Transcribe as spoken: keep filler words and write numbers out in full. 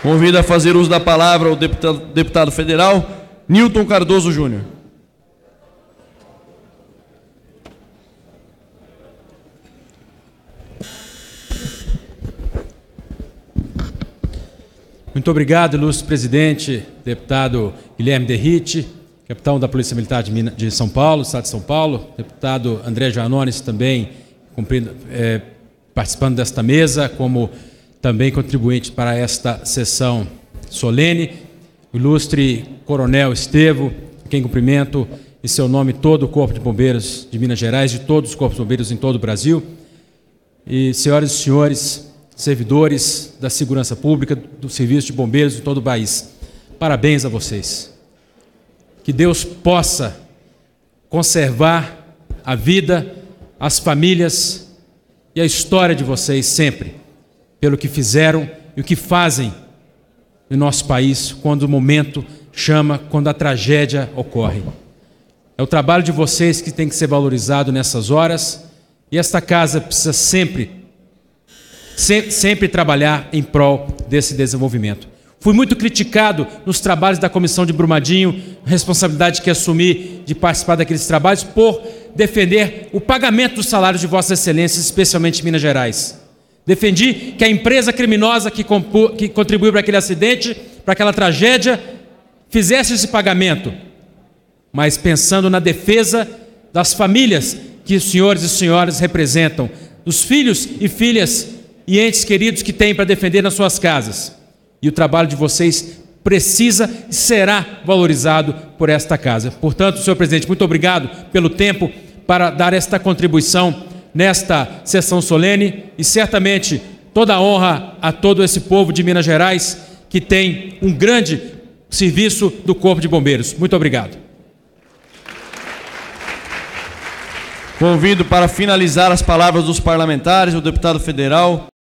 Convido a fazer uso da palavra o deputado, deputado federal Nilton Cardoso Júnior. Muito obrigado, ilustre presidente, deputado Guilherme Derrite, capitão da Polícia Militar de, Minas, de São Paulo, Estado de São Paulo, deputado André Janones também cumprindo, é, participando desta mesa, como também contribuinte para esta sessão solene, o ilustre coronel Estevo, quem cumprimento em seu nome todo o Corpo de Bombeiros de Minas Gerais, de todos os Corpos de Bombeiros em todo o Brasil, e senhoras e senhores, servidores da segurança pública, do serviço de bombeiros em todo o país. Parabéns a vocês. Que Deus possa conservar a vida, as famílias e a história de vocês sempre, pelo que fizeram e o que fazem no nosso país quando o momento chama, quando a tragédia ocorre. É o trabalho de vocês que tem que ser valorizado nessas horas, e esta casa precisa sempre Sempre, sempre trabalhar em prol desse desenvolvimento. Fui muito criticado nos trabalhos da Comissão de Brumadinho, responsabilidade que assumi de participar daqueles trabalhos, por defender o pagamento dos salários de Vossas Excelências, especialmente em Minas Gerais. Defendi que a empresa criminosa que, que contribuiu para aquele acidente, para aquela tragédia, fizesse esse pagamento, mas pensando na defesa das famílias que os senhores e senhoras representam, dos filhos e filhas e entes queridos que têm para defender nas suas casas. E o trabalho de vocês precisa e será valorizado por esta casa. Portanto, senhor presidente, muito obrigado pelo tempo para dar esta contribuição nesta sessão solene, e certamente toda a honra a todo esse povo de Minas Gerais que tem um grande serviço do Corpo de Bombeiros. Muito obrigado. Convido para finalizar as palavras dos parlamentares o deputado federal